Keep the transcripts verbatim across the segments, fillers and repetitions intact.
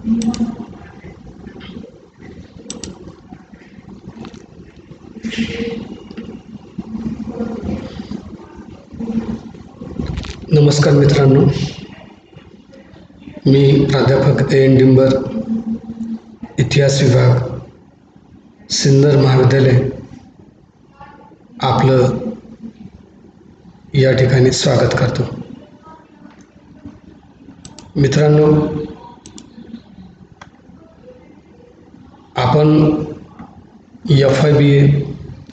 नमस्कार मित्रांनो, मी प्राध्यापक ए एन डिंबर, इतिहास विभाग, सिन्नर महाविद्यालय आपलं या ठिकाणी स्वागत करतो. मित्रांनो, आपण एफ आय बी ए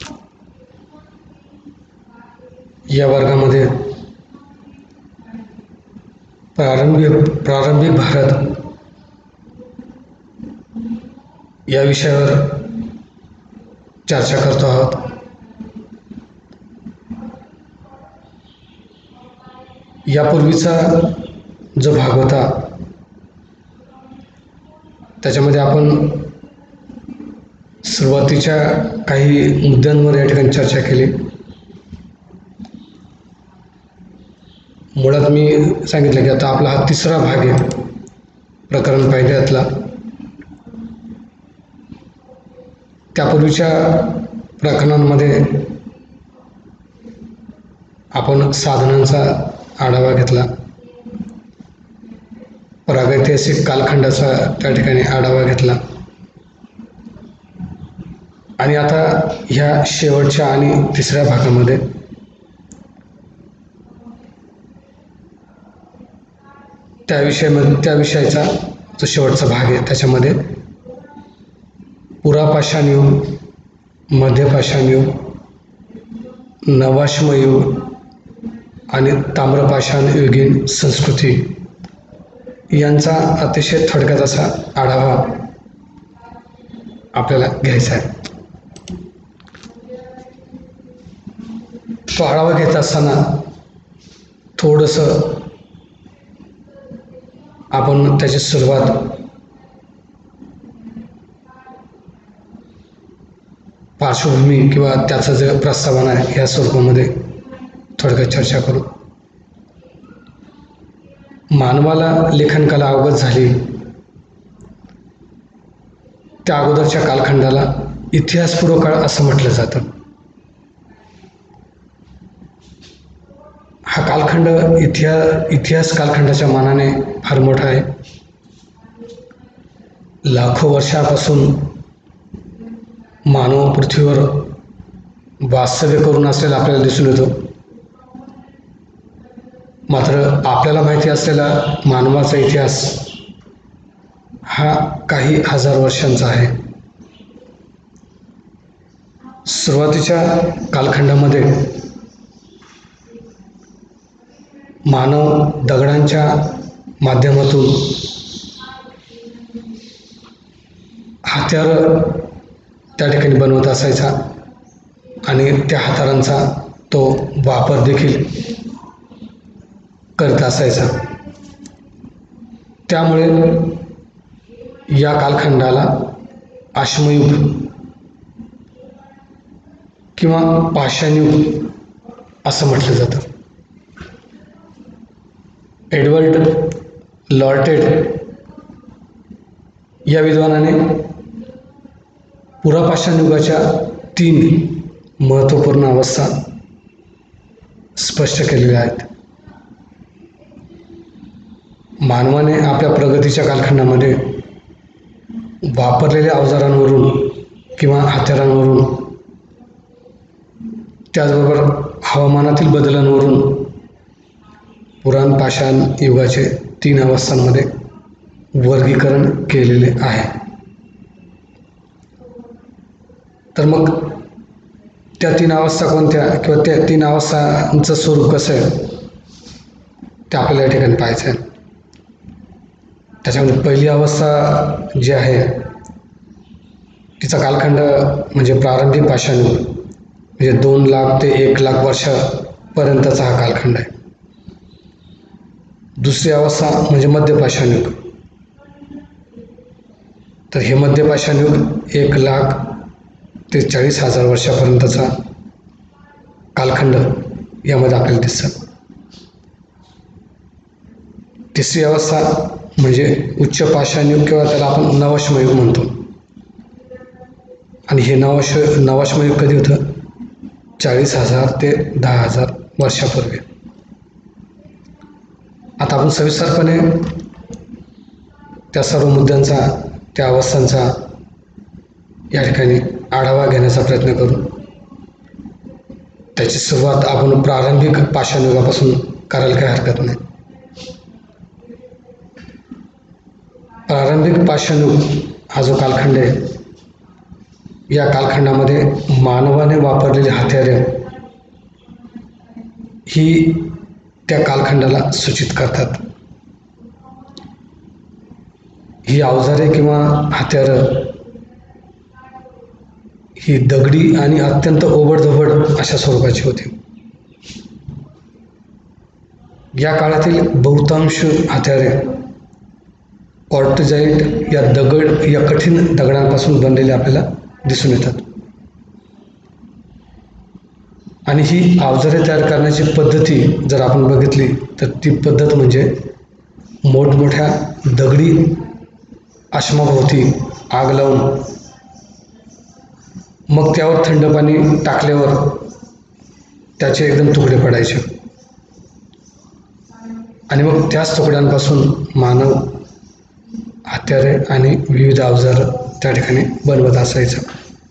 या वर्गामध्ये प्रारंभिक प्रारंभिक भारत या विषयावर चर्चा करतो आहोत. यापूर्वीचा जो भाग होता त्याच्यामध्ये आपण सुरुवातीच्या काही मुद्द्यांवर या ठिकाणी चर्चा केली. मुळात मी सांगितलं की आता आपला हा तिसरा भाग आहे प्रकरण पहिल्यातला. त्यापूर्वीच्या प्रकरणांमध्ये आपण साधनांचा आढावा घेतला, प्रागैतिहासिक कालखंडाचा त्या ठिकाणी आढावा घेतला आणि आता ह्या शेवटच्या आणि तिसऱ्या भागामध्ये त्या विषयामध्ये त्या विषयाचा जो शेवटचा भाग आहे त्याच्यामध्ये पुरापाषाण युग, मध्यपाषाण युग, नवाश्म युग आणि ताम्रपाषाण युगीन संस्कृती यांचा अतिशय थोडक्यात असा आढावा आपल्याला घ्यायचा आहे. तो आढावा घेत असताना थोडंसं आपण त्याची सुरुवात पार्श्वभूमी किंवा त्याचं जे प्रस्तावना आहे या स्वरूपामध्ये थोडक्यात चर्चा करू. मानवाला लेखनकला अवगत झाली त्या अगोदरच्या कालखंडाला इतिहासपूर्व काळ असं म्हटलं जातं. हा कालखंड इतिहास इतिहास कालखंडाच्या मानाने फार मोठा आहे. लाखो वर्षापासून मानव पृथ्वीवर वास्तव्य करून असलेला आपल्याला दिसून येतो. मात्र आपल्याला माहिती असलेला मानवाचा इतिहास हा काही हजार वर्षांचा आहे. सुरुवातीच्या कालखंडामध्ये मानव दगडांच्या माध्यमातून हत्यार त्या ठिकाणी बनवत असायचा आणि त्या हत्यारांचा तो वापर देखील करत असायचा. त्यामुळे या कालखंडाला अश्मयुग किंवा पाषाणयुग असं म्हटलं जातं. एडवर्ड लॉर्टेड या विद्वानाने पुरापाषाण युगाच्या तीन महत्त्वपूर्ण अवस्था स्पष्ट केलेल्या आहेत. मानवाने आपल्या प्रगतीच्या कालखंडामध्ये वापरलेल्या अवजारांवरून किंवा हत्यारांवरून, त्याचबरोबर हवामानातील बदलांवरून पुराण पाषाण युगाचे तीन अवस्थांमध्ये वर्गीकरण केलेले आहे. तर मग त्या तीन अवस्था कोणत्या किंवा त्या तीन अवस्थांचं स्वरूप कसं आहे ते आपल्याला या ठिकाणी पाहायचं आहे. त्याच्यामध्ये पहिली अवस्था जी आहे तिचा कालखंड म्हणजे प्रारंभिक पाषाण युग, म्हणजे दोन लाख ते एक लाख वर्षापर्यंतचा हा कालखंड आहे. दुसरी अवस्था म्हणजे मध्यपाषाण युग. तर हे मध्यपाषाण युग एक लाख ते चाळीस हजार वर्षापर्यंतचा कालखंड यामध्ये आपल्याला दिसतं. तिसरी अवस्था म्हणजे उच्च पाषाणयुग किंवा त्याला आपण नवश्मयुग म्हणतो. आणि हे नवश नवश्मयुग कधी होतं? चाळीस हजार ते दहा हजार वर्षापूर्वी. आता आपण सविस्तरपणे त्या सर्व मुद्द्यांचा, त्या अवस्थांचा या ठिकाणी आढावा घेण्याचा प्रयत्न करू. त्याची सुरुवात आपण प्रारंभिक पाषाणयुगापासून करायला काही हरकत नाही. प्रारंभिक पाषाणयुग हा जो कालखंड आहे, या कालखंडामध्ये मानवाने वापरलेली हत्यारे ही त्या कालखंडाला सूचित करतात. ही अवजारे किंवा हत्यारं ही दगडी आणि अत्यंत ओबडधोबड अशा स्वरूपाची होती. या काळातील बहुतांश हत्यारे क्वार्टजाईट या दगड या कठीण दगडांपासून बनलेले आपल्याला दिसून येतात. आणि ही अवजारे तयार करण्याची पद्धती जर आपण बघितली तर ती पद्धत म्हणजे मोठमोठ्या दगडी आश्माभोवती आग लावून मग त्यावर थंड पाणी टाकल्यावर त्याचे एकदम तुकडे पडायचे आणि मग त्याच तुकड्यांपासून मानव हत्यारे आणि विविध अवजार त्या ठिकाणी बनवत असायचा.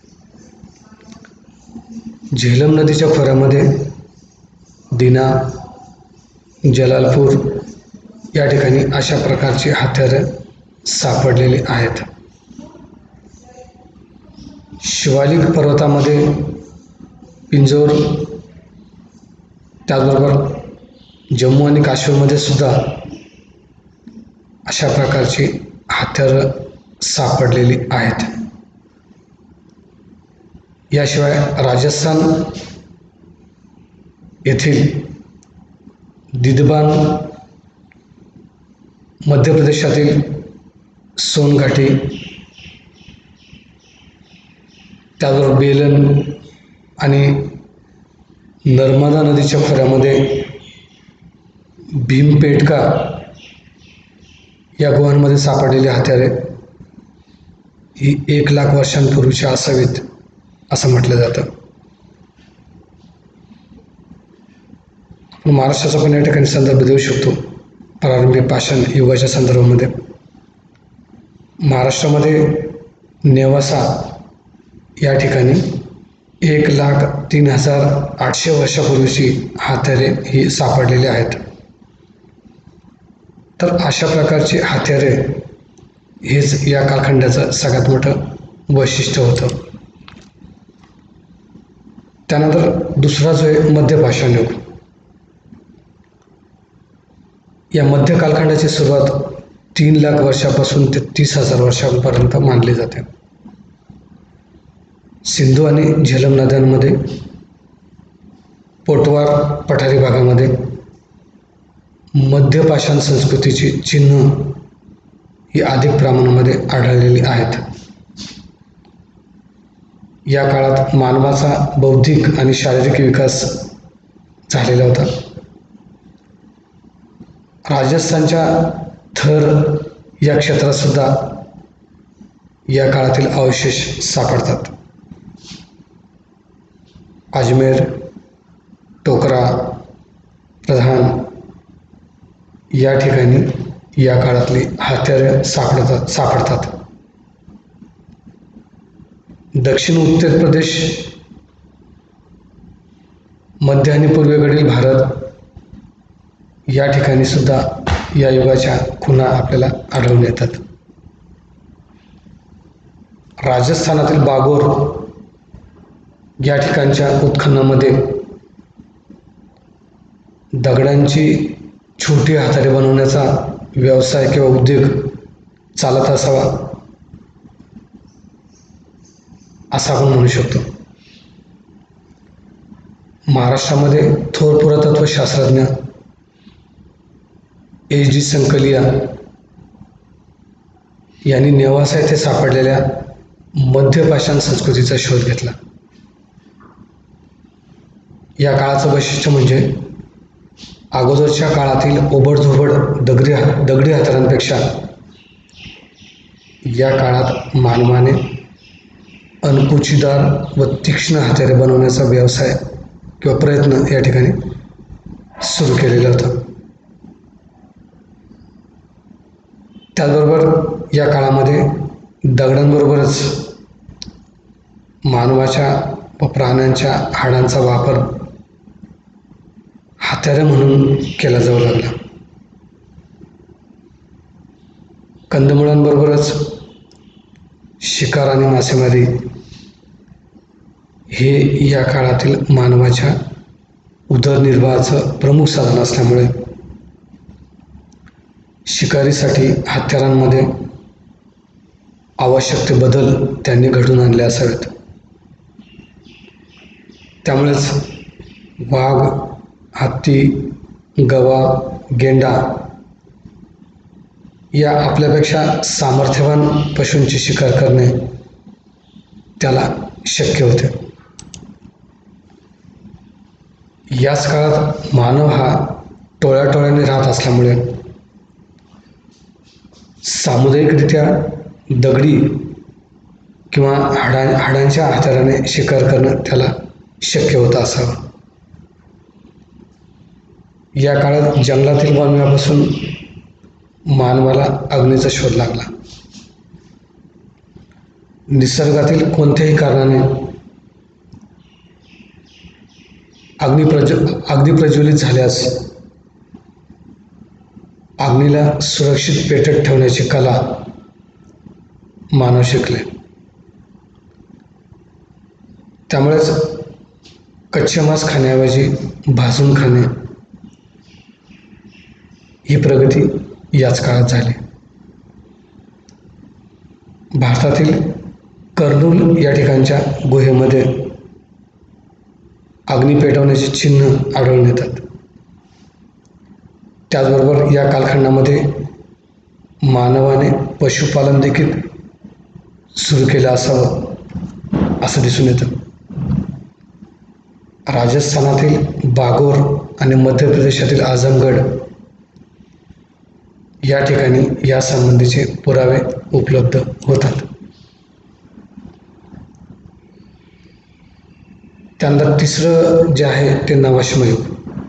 झेलम नदीच्या खोऱ्यामध्ये दिना, जलालपूर या ठिकाणी अशा प्रकारची हत्यारे सापडलेली आहेत. शिवालिक पर्वतामध्ये पिंजोर, त्याचबरोबर जम्मू आणि काश्मीरमध्ये सुद्धा अशा प्रकारची हत्यारं सापडलेली आहेत. याशिवाय राजस्थान येथील दिदबान, मध्य प्रदेशातील सोनघाटी, त्याचबरोबर बेलन आणि नर्मदा नदीच्या खोऱ्यामध्ये भीमपेटका या गुहांमध्ये सापडलेली हत्यारे ही एक लाख वर्षांपूर्वीची असावीत असं म्हटलं जातं. आपण महाराष्ट्राचा पण या ठिकाणी संदर्भ देऊ शकतो. प्रारंभिक पाषाण युगाच्या संदर्भामध्ये महाराष्ट्रामध्ये नेवासा या ठिकाणी एक लाख तीन हजार आठशे वर्षापूर्वीची हत्यारे ही सापडलेली आहेत. तर अशा प्रकारची हत्यारे हेच या कालखंडाचं सगळ्यात मोठं वैशिष्ट्य होतं. त्यानंतर दुसरा जो आहे मध्य पाषाणयुग. या मध्य कालखंडाची सुरुवात तीन लाख वर्षापासून ते तीस हजार वर्षांपर्यंत मानली जाते. सिंधू आणि झेलम नद्यांमध्ये, पोटवार पठारी भागामध्ये मध्य पाषाण संस्कृतीची चिन्ह ही अधिक प्रमाणामध्ये आढळलेली आहेत. या काळात मानवाचा बौद्धिक आणि शारीरिक विकास झालेला होता. राजस्थानच्या थर या क्षेत्रात सुद्धा या काळातील अवशेष सापडतात. अजमेर, टोकरा, प्रधान या ठिकाणी या काळातली हत्यारे सापडतात सापडतात दक्षिण उत्तर प्रदेश, मध्य आणि पूर्वेकडील भारत या ठिकाणी सुद्धा या युगाच्या खुणा आपल्याला आढळून येतात. राजस्थानातील बागोर या ठिकाणच्या उत्खननामध्ये दगडांची छोटी हत्यारे बनवण्याचा व्यवसाय किंवा उद्योग चालत असावा असं आपण म्हणू शकतो. महाराष्ट्रामध्ये थोर पुरातत्व शास्त्रज्ञ एच डी संकलिया यांनी नेवासा येथे सापडलेल्या मध्य पाषाण संस्कृतीचा शोध घेतला. या काळाचं वैशिष्ट्य म्हणजे अगोदरच्या काळातील ओबडधोबड दगडी दगडी हत्यारांपेक्षा या काळात मानवाने अणकुचीदार व तीक्ष्ण हत्यारे बनवण्याचा व्यवसाय किंवा प्रयत्न या ठिकाणी सुरू केलेला होता. त्याचबरोबर या काळामध्ये दगडांबरोबरच मानवाच्या व प्राण्यांच्या हाडांचा वापर हत्यारे म्हणून केला जाऊ लागला. कंदमुळांबरोबरच शिकार आणि मासेमारी हे या काळातील मानवाच्या उदरनिर्वाहाचं प्रमुख साधन असल्यामुळे शिकारीसाठी हत्यारांमध्ये आवश्यक ते बदल त्यांनी घडवून आणले असावेत. त्यामुळेच वाघ, हत्ती, गवा, गेंडा या आपल्यापेक्षा सामर्थ्यवान पशूंची शिकार करणे त्याला शक्य होते. याच काळात मानव हा टोळ्याटोळ्याने राहत असल्यामुळे सामुदायिकरित्या दगडी किंवा हाडा हाडांच्या हत्याराने शिकार करणं त्याला शक्य होतं असावं. या काळात जंगलातील वणव्यापासून मानवाला अग्नीचा शोध लागला. निसर्गातील कोणत्याही कारणाने अग्नी प्रज्व अग्नी प्रज्वलित झाल्यास अग्नीला सुरक्षित पेटत ठेवण्याची कला मानव शिकले. त्यामुळेच कच्चे मांस खाण्याऐवजी भाजून खाणे ही प्रगती याच काळात झाली. भारतातील कर्नूल या ठिकाणच्या गुहेमध्ये अग्नी पेटवण्याची चिन्ह आढळून येतात. त्याचबरोबर या कालखंडामध्ये मानवाने पशुपालन देखील सुरू केलं असावं असं दिसून येतं. राजस्थानातील बागोर आणि मध्य प्रदेशातील आझमगड या ठिकाणी या संबंधीचे पुरावे उपलब्ध होतात. त्यानंतर तिसरं जे आहे ते नवाश्मयुग.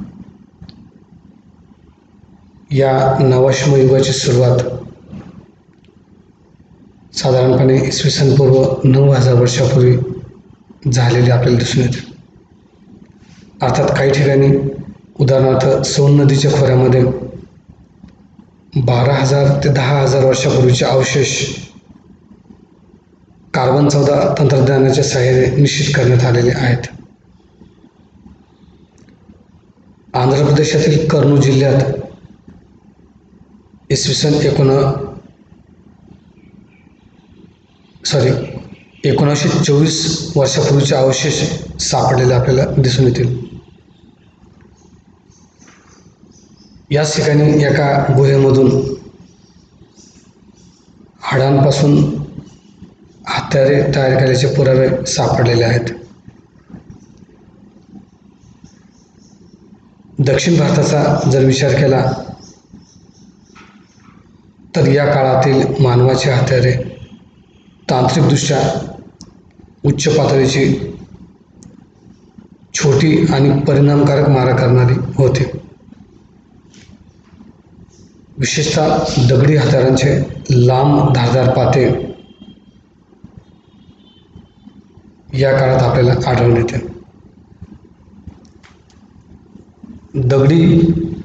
या नवाश्मयुगाची सुरुवात साधारणपणे इसवी सन पूर्व नऊ हजार वर्षापूर्वी झालेली आपल्याला दिसून येते. अर्थात काही ठिकाणी उदाहरणार्थ सोन नदीच्या खोऱ्यामध्ये बारा हजार ते दहा हजार वर्षापूर्वीचे अवशेष कार्बन चौदा तंत्रज्ञानाच्या सहाय्याने निश्चित करण्यात आलेले आहेत. आंध्र प्रदेशातील कर्नूल जिल्ह्यात इसवी सन एकोण सॉरी एकोणीसशे चोवीस वर्षापूर्वीचे अवशेष सापडलेले आपल्याला दिसून येतील. याच ठिकाणी एका गुहेमधून हाडांपासून हत्यारे तयार केल्याचे पुरावे सापडलेले आहेत. दक्षिण भारताचा जर विचार केला तर या काळातील मानवाची हत्यारे तांत्रिकदृष्ट्या उच्च पातळीची, छोटी आणि परिणामकारक मारा करणारी होती. विशेषतः दगडी हत्यारांचे लांब धारदार पाते या काळात आपल्याला आढळून येते. दगडी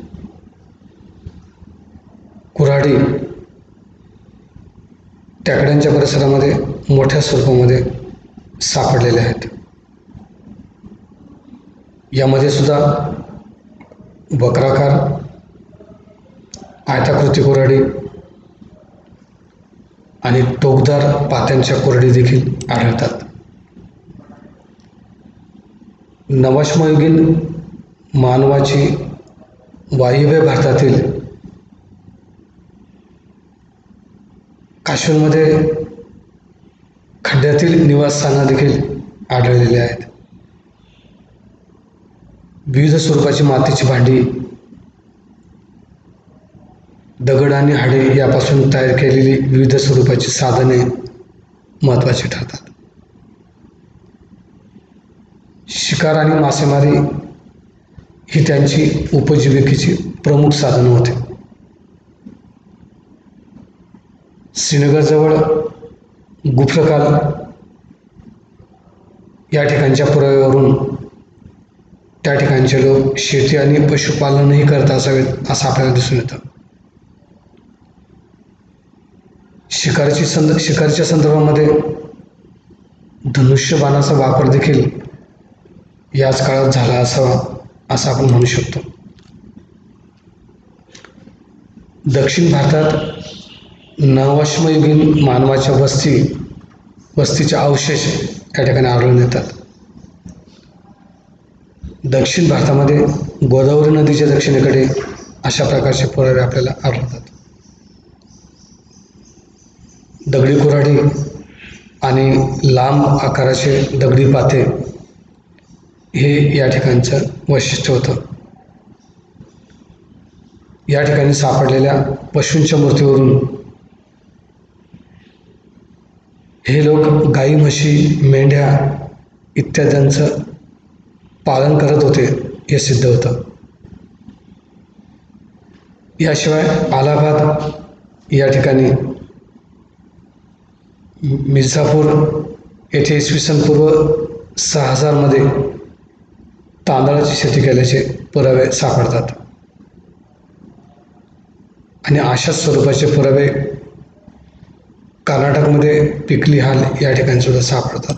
कुऱ्हाडी टेकड्यांच्या परिसरामध्ये मोठ्या स्वरूपामध्ये सापडलेले आहेत. यामध्ये सुद्धा वक्राकार, आयताकृती कुऱ्हाडी आणि टोकदार पात्यांच्या कुऱ्हाडी देखील आढळतात. नवाश्मयुगीन मानवाची वायव्य भारतातील काश्मीरमध्ये खड्ड्यातील निवासस्थानं देखील आढळलेली आहेत. विविध स्वरूपाची मातीची भांडी, दगड आणि हाडे यापासून तयार केलेली विविध स्वरूपाची साधने महत्त्वाची ठरतात. शिकार आणि मासेमारी ही त्यांची उपजीविकेची प्रमुख साधनं होती. श्रीनगरजवळ गुफरकाल या ठिकाणच्या पुराव्यावरून त्या ठिकाणचे लोक शेती आणि पशुपालनही करत असावेत असं आपल्याला दिसून येतं. शिकारची संद शिकारीच्या संदर्भामध्ये धनुष्यबाणाचा वापर देखील याच काळात झाला असावा असं आपण म्हणू शकतो. दक्षिण भारतात नवाश्मयुगीन मानवाच्या वस्ती वस्तीचे अवशेष या ठिकाणी आढळून येतात. दक्षिण भारतामध्ये गोदावरी नदीच्या दक्षिणेकडे अशा प्रकारचे पुरावे आपल्याला आढळतात. दगडी कुऱ्हाडी आणि लांब आकाराचे दगडी पाते हे या ठिकाणचं वैशिष्ट्य होतं. या ठिकाणी सापडलेल्या पशूंच्या मूर्तीवरून हे लोक गाई, म्हशी, मेंढ्या इत्यादींचं पालन करत होते हे सिद्ध होतं. याशिवाय अलाहाबाद या ठिकाणी मिर्झापूर येथे इसवी सन पूर्व सहा हजारमध्ये तांदळाची शेती केल्याचे पुरावे सापडतात. आणि अशाच स्वरूपाचे पुरावे कर्नाटकमध्ये पिकली हाल या ठिकाणी सुद्धा सापडतात.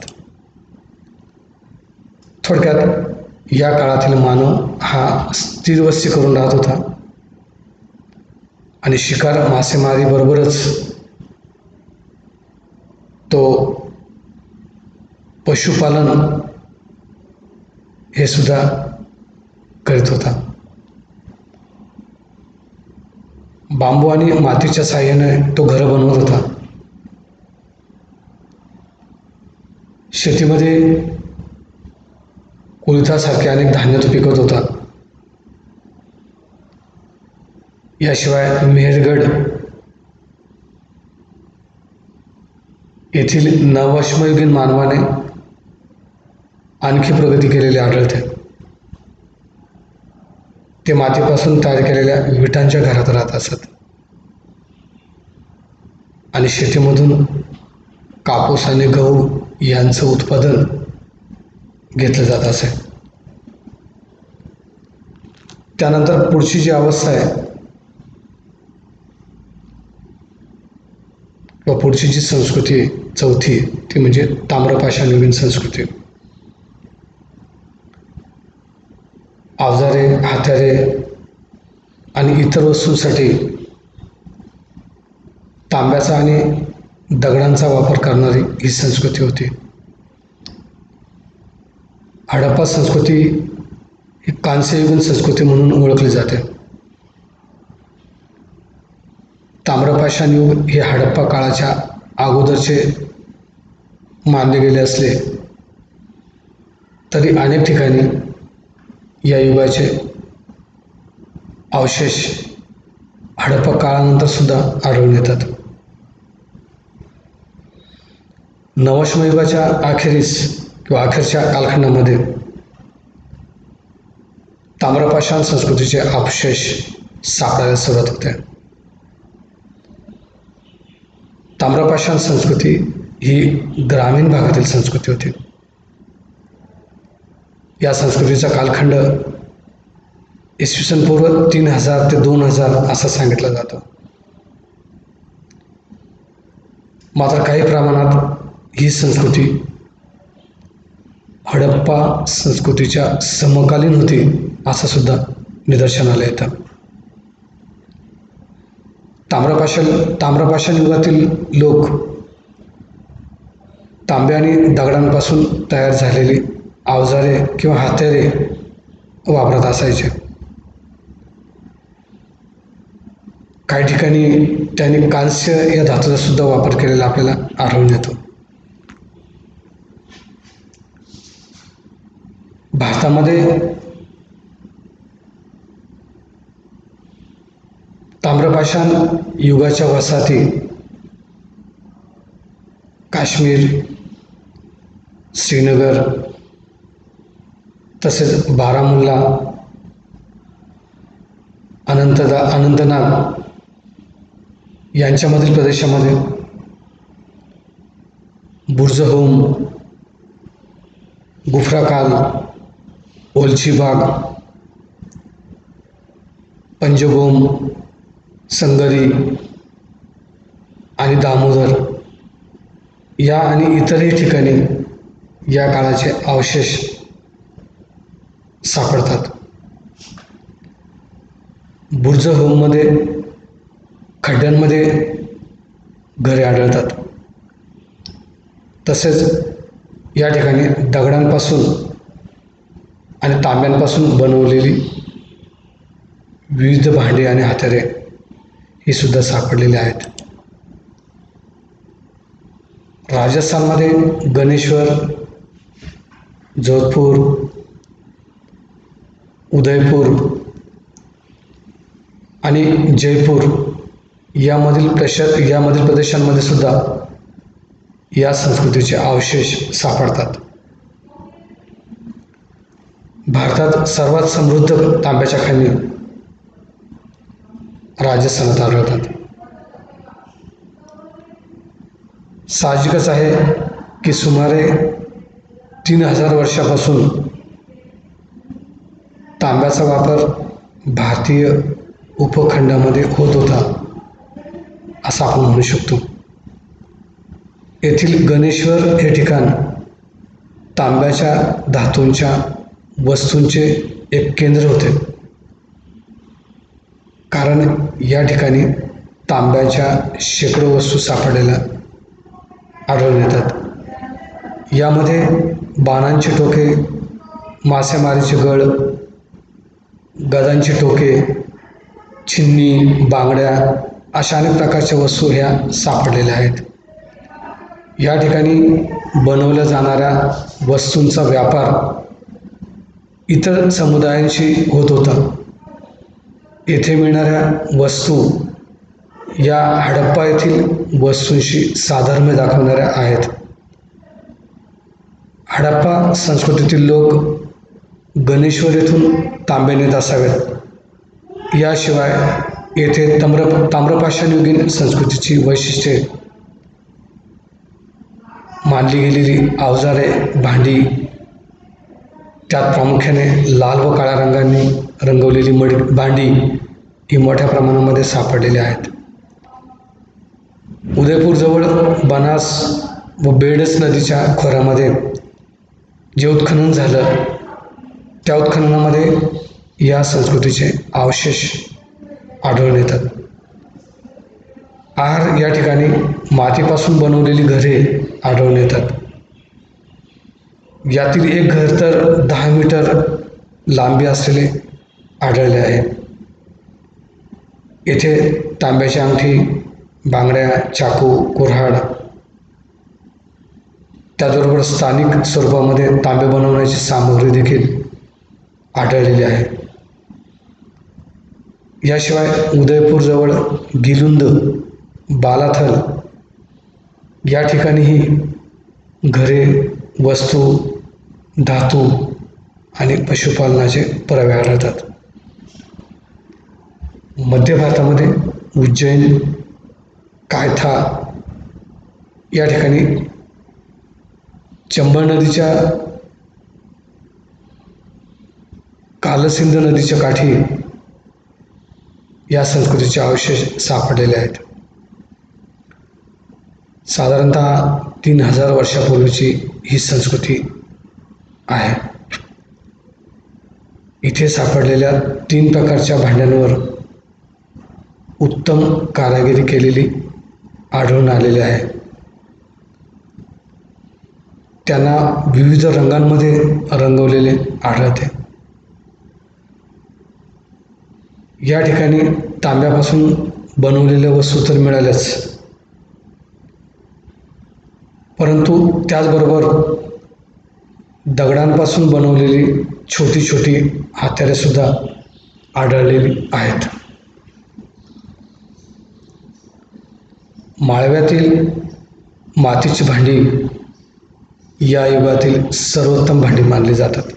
थोडक्यात या काळातील मानव हा स्थिर वस्ती करून राहत होता आणि शिकार मासेमारीबरोबरच तो पशुपालन हे सुद्धा करीत होता. बांबू आणि मातीच्या साहाय्याने तो घरं बनवत होता. शेतीमध्ये कुळिथासारखे अनेक धान्य तो पिकवत होता. याशिवाय मेहरगड येथील नवाश्मयुगीन मानवाने आणखी प्रगती केलेली आढळते. ते मातीपासून तयार केलेल्या विटांच्या घरात राहत असत आणि शेतीमधून कापूस आणि गहू यांचं उत्पादन घेतलं जात असे. त्यानंतर पुढची जी अवस्था आहे किंवा पुढची जी संस्कृती आहे चौथी ती म्हणजे ताम्रपाषाणयुगीन संस्कृती. अवजारे, हत्यारे आणि इतर वस्तूंसाठी तांब्याचा आणि दगडांचा वापर करणारी ही संस्कृती होती. हडप्पा संस्कृती ही कांस्ययुगीन संस्कृती म्हणून ओळखली जाते. ताम्रपाषाण युग हे हडप्पा काळाच्या अगोदरचे मानले गेले असले तरी अनेक ठिकाणी या युगाचे अवशेष हडप्पा काळानंतर सुद्धा आढळून येतात. नवाश्मयुगाच्या अखेरीस किंवा अखेरच्या कालखंडामध्ये ताम्रपाषाण संस्कृतीचे अवशेष सापडायला सुरुवात होते. ताम्रपाषाण संस्कृती ही ग्रामीण भागातील संस्कृती होती. या संस्कृतीचा कालखंड इसवी सन पूर्व तीन हजार ते दोन हजार असा सांगितला जातो. मात्र काही प्रमाणात ही संस्कृती हडप्पा संस्कृतीच्या समकालीन होती असं सुद्धा निदर्शनाला येतं. ताम्रपाषाण ताम्रपाषाण युगातील लोक तांबे आणि दगडांपासून तयार झालेली अवजारे किंवा हत्यारे वापरत असायचे. काही ठिकाणी त्यांनी कांस्य या धातूचा सुद्धा वापर केलेला आपल्याला आढळून येतो. भारतामध्ये ताम्रपाषाण युगाच्या वसाहती काश्मीर, श्रीनगर, तसेच बारामुल्ला, अनंतदा अनंतनाग यांच्यामधील प्रदेशामध्ये बुर्जहोम, गुफराकाल, ओलछीबाग, पंजगोम, संगरी आणि दामोदर या आणि इतरही ठिकाणी या काळाचे अवशेष सापडतात. बुर्जहोममध्ये खड्ड्यांमध्ये घरे आढळतात. तसेच या ठिकाणी दगडांपासून आणि तांब्यांपासून बनवलेली विविध भांडी आणि हत्यारे ही सुद्धा सापडलेली आहेत. राजस्थानमध्ये गणेश्वर, जोधपूर, उदयपूर आणि जयपूर यामधील प्रश यामधील प्रदेशांमध्ये सुद्धा या संस्कृतीचे अवशेष सापडतात. भारतात सर्वात समृद्ध तांब्याच्या खाणी राजस्थानात आढळतात. साहजिकच आहे की सुमारे तीन हजार वर्षापासून तांब्याचा वापर भारतीय उपखंडामध्ये होत होता असं आपण म्हणू शकतो. येथील गणेश्वर हे ठिकाण तांब्याच्या धातूंच्या वस्तूंचे एक केंद्र होते, कारण या ठिकाणी तांब्याच्या शेकडो वस्तू सापडलेल्या आढळून येतात. यामध्ये बाणांची टोके, मासेमारीचे गळ, गदांची टोके, छिन्नी, बांगड्या अशा अनेक प्रकारच्या वस्तू ह्या सापडलेल्या आहेत. या ठिकाणी बनवल्या जाणाऱ्या वस्तूंचा व्यापार इतर समुदायांशी होत होता. येथे मिळणाऱ्या वस्तू या हडप्पा येथील वस्तूंशी साधर्म्य दाखवणाऱ्या आहेत. हडप्पा संस्कृतीतील लोक गणेश्वर येथून तांबे नेत असावेत. याशिवाय येथे ताम्र ताम्रपाषाणयुगीन संस्कृतीची वैशिष्ट्ये मानली गेलेली अवजारे, भांडी, त्यात प्रामुख्याने लाल व काळ्या रंगांनी रंगवलेली मडी भांडी ही मोठ्या प्रमाणामध्ये सापडलेली आहेत. उदयपूरजवळ बनास व बेडस नदीच्या खोऱ्यामध्ये जे उत्खनन झालं त्या उत्खननामध्ये या संस्कृतीचे अवशेष आढळून येतात. आहार या ठिकाणी मातीपासून बनवलेली घरे आढळून येतात. यातील एक घर तर दहा मीटर लांबी असलेले आढळले आहे. येथे तांब्याची अंगठी, बांगड्या, चाकू, कुऱ्हाड त्याचबरोबर स्थानिक स्वरूपामध्ये तांबे बनवण्याची सामग्री देखील आढळलेली आहे. याशिवाय उदयपूरजवळ गिलुंद, बालाथल या ठिकाणीही घरे, वस्तू, धातू आणि पशुपालनाचे पुरावे आढळतात. मध्य भारतामध्ये उज्जैन, कायथा या ठिकाणी चंबळ नदीच्या कालसिंध नदीच्या काठी या संस्कृतीचे अवशेष सापडलेले आहेत. साधारणतः तीन हजार वर्षापूर्वीची ही संस्कृती आहे. इथे सापडलेल्या तीन प्रकारच्या भांड्यांवर उत्तम कारागिरी केलेली आढळून आलेली आहे. त्यांना विविध रंगांमध्ये रंगवलेले आढळते. या ठिकाणी तांब्यापासून बनवलेल्या वस्तू तर मिळाल्याच, परंतु त्याचबरोबर दगडांपासून बनवलेली छोटी छोटी हत्यारे सुद्धा आढळलेली आहेत. माळव्यातील मातीची भांडी या युगातील सर्वोत्तम भांडी मानली जातात.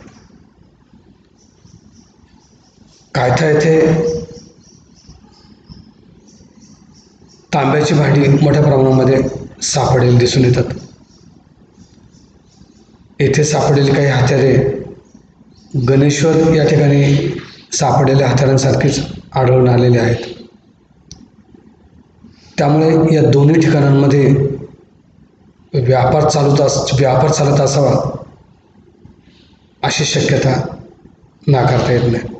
कायथा येथे तांब्याची भांडी मोठ्या प्रमाणामध्ये सापडेल दिसून येतात. येथे सापडलेली काही हत्यारे गणेश्वर या ठिकाणी सापडलेल्या हत्यारांसारखीच आढळून आलेले आहेत. त्यामुळे या दोन्ही ठिकाणांमध्ये व्यापार चालूत अस व्यापार चालत असावा अशी शक्यता नाकारता येत नाही.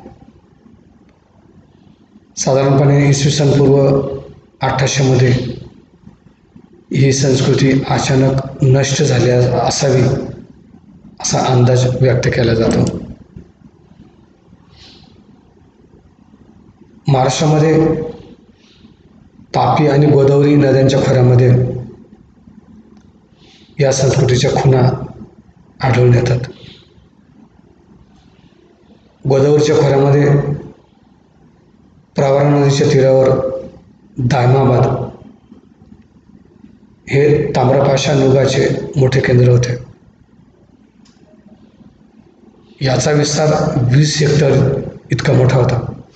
साधारणपणे इसवी सन पूर्व अठराशेमध्ये ही संस्कृती अचानक नष्ट झाली असावी असा अंदाज व्यक्त केला जातो. महाराष्ट्रामध्ये तापी आणि गोदावरी नद्यांच्या खोऱ्यामध्ये या संस्कृतीच्या खुणा आढळून येतात. गोदावरीच्या खोऱ्यामध्ये प्रवरा नदीच्या तीरावर दायमाबाद हे ताम्रपाषाण युगाचे मोठे केंद्र होते. याचा विस्तार वीस हेक्टर इतका मोठा होता.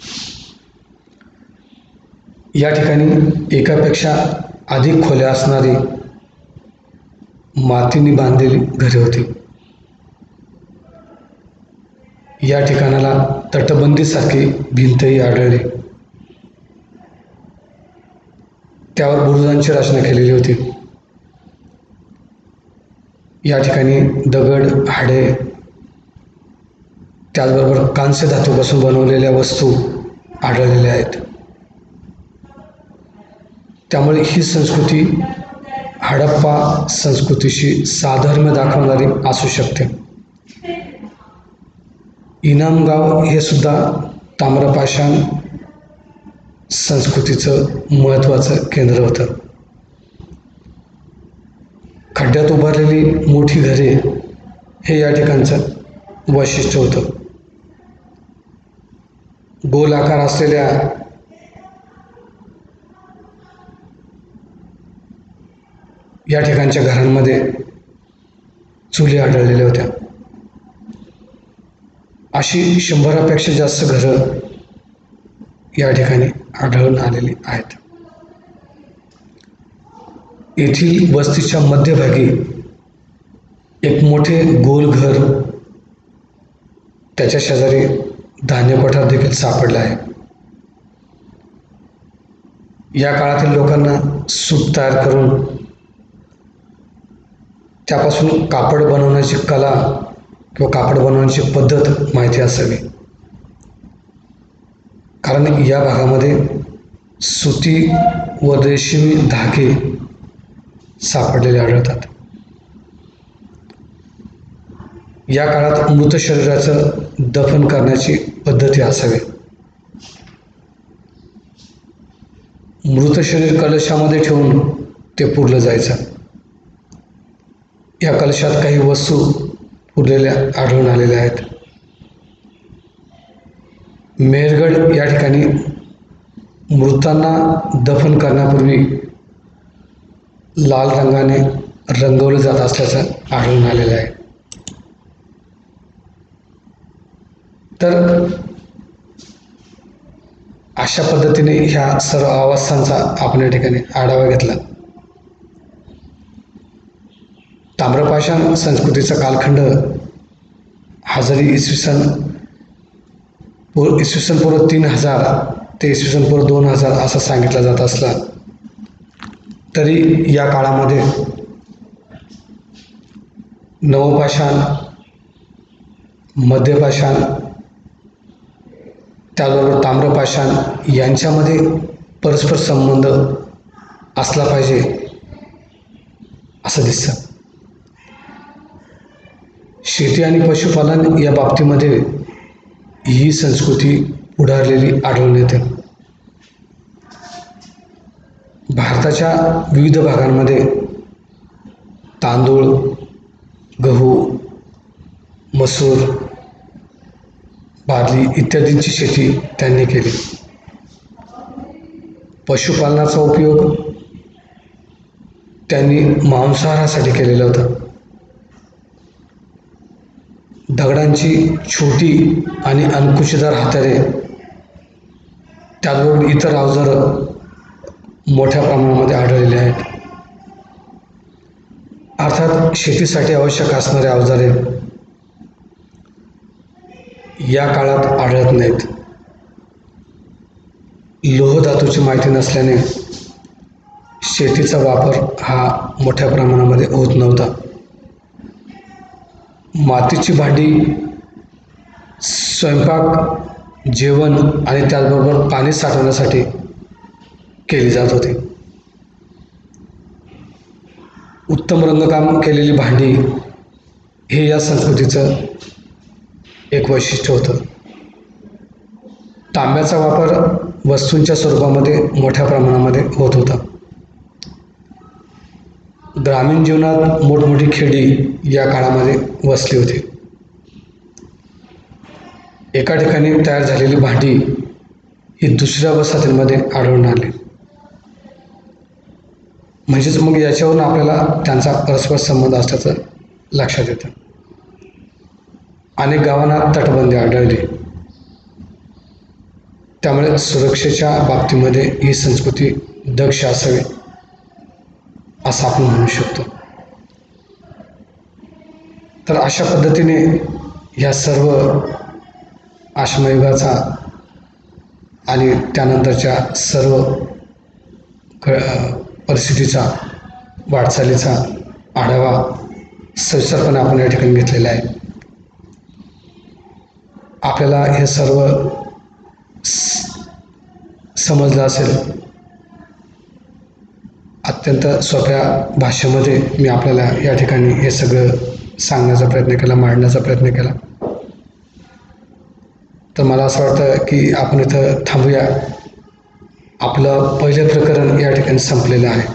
या ठिकाणी एकापेक्षा अधिक खोल्या असणारी मातीने बांधलेली घरे होती. या ठिकाणाला तटबंदीसारखी भिंतही आढळली. त्यावर बुरुजांची रचना केलेली होती. या ठिकाणी दगड, हाडे, त्याचबरोबर कांस्य धातूपासून बनवलेल्या वस्तू आढळलेल्या आहेत. त्यामुळे ही संस्कृती हडप्पा संस्कृतीशी साधर्म्य दाखवणारी असू शकते. इनामगाव हे सुद्धा ताम्रपाषाण संस्कृतीचं महत्त्वाचं केंद्र होतं. खड्ड्यात उभारलेली मोठी घरे हे या ठिकाणचं वैशिष्ट्य होतं. गोल आकार असलेल्या या ठिकाणच्या घरांमध्ये चुली आढळलेल्या होत्या. अशी शंभरापेक्षा जास्त घरं या ठिकाणी आढळून आलेली आहेत. येथील वस्तीच्या मध्यभागी एक मोठे गोल घर, त्याच्या शेजारी धान्य कोठार देखील सापडला आहे. या काळातील लोकांना सूत तयार करून त्यापासून कापड बनवण्याची कला किंवा कापड बनवण्याची पद्धत माहिती असावी. कारण या भागामध्ये सुती व रेशीमी धागे सापडलेले आढळतात. या काळात मृत शरीराचं दफन करण्याची पद्धती असावी. मृत शरीर कलशामध्ये ठेवून ते पुरलं जायचं. या कलशात काही वस्तू पुरलेल्या आढळून आलेल्या आहेत. मेहरगड या ठिकाणी मृतांना दफन करण्यापूर्वी लाल रंगाने रंगवलं जात असल्याचं आढळून आलेलं आहे. तर अशा पद्धतीने ह्या सर्व अवस्थांचा आपण या ठिकाणी आढावा घेतला. ताम्रपाषाण संस्कृतीचा कालखंड हा जरी इसवी सन पूर्व इसवी सन पूर्व तीन हजार ते इसवी सन पूर्व दोन हजार असा सांगितला जात असला तरी या काळामध्ये नवपाषाण, मध्यपाषाण, त्याचबरोबर ताम्रपाषाण यांच्यामध्ये परस्पर संबंध असला पाहिजे असं दिसतं. शेती आणि पशुपालन या बाबतीमध्ये ही संस्कृती पुढारलेली आढळून येते. भारताच्या विविध भागांमध्ये तांदूळ, गहू, मसूर, बार्ली इत्यादींची शेती त्यांनी केली. पशुपालनाचा उपयोग त्यांनी मांसाहारासाठी केलेलं होतं. दगडांची छोटी आणि अंकुशदार हातारे, त्याचबरोबर इतर अवजारं मोठ्या प्रमाणामध्ये आढळलेली आहेत. अर्थात शेतीसाठी आवश्यक असणारे अवजारे या काळात आढळत नाहीत. लोह धातूची माहिती नसल्याने शेतीचा वापर हा मोठ्या प्रमाणामध्ये होत नव्हता. मातीची भांडी स्वयंपाक, जेवण आणि त्याचबरोबर पाणी साठवण्यासाठी केली जात होती. उत्तम रंगकाम केलेली भांडी हे या संस्कृतीचं एक वैशिष्ट्य होतं. तांब्याचा वापर वस्तूंच्या स्वरूपामध्ये मोठ्या प्रमाणामध्ये होत होता. ग्रामीण जीवनात मोठमोठी खेडी या काळामध्ये वसली होती. एका ठिकाणी तयार झालेली भांडी ही दुसऱ्या वसाहतींमध्ये आढळून आली. म्हणजेच मग याच्यावरून आपल्याला त्यांचा परस्पर संबंध असल्याचं लक्षात येतं. अनेक गावांना तटबंदी आढळली. त्यामुळे सुरक्षेच्या बाबतीमध्ये ही संस्कृती दक्ष असावी असं आपण म्हणू शकतो. तर अशा पद्धतीने ह्या सर्व अश्मयुगाचा आणि त्यानंतरच्या सर्व परिस्थितीचा, वाटचालीचा आढावा सविस्तरपणे आपण या ठिकाणी घेतलेला आहे. आपल्याला हे सर्व समजलं असेल. अत्यंत सोप्या भाषेमध्ये मी आपल्याला या ठिकाणी हे सगळं सांगण्याचा प्रयत्न केला, मांडण्याचा प्रयत्न केला. तर मला असं वाटतं की आपण इथं थांबूया. आपलं पहिलं प्रकरण या ठिकाणी संपलेलं आहे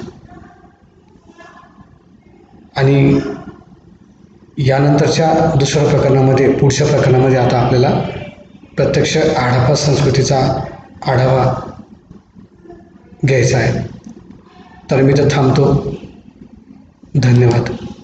आणि यानंतरच्या दुसऱ्या प्रकरणामध्ये, पुढच्या प्रकरणामध्ये आता आपल्याला प्रत्यक्ष हडप्पा संस्कृतीचा आढावा घ्यायचा आहे. तर मी तर थांबतो. धन्यवाद.